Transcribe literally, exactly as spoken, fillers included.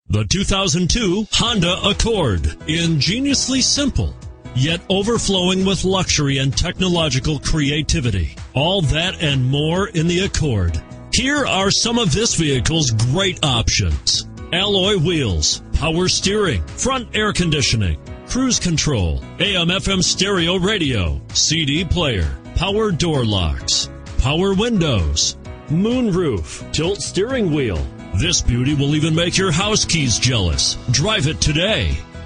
The two thousand two Honda Accord. Ingeniously simple, yet overflowing with luxury and technological creativity. All that and more in the Accord. Here are some of this vehicle's great options: alloy wheels, power steering, front air conditioning, cruise control, A M F M stereo radio, C D player, power door locks, power windows, moonroof, tilt steering wheel. This beauty will even make your house keys jealous. Drive it today.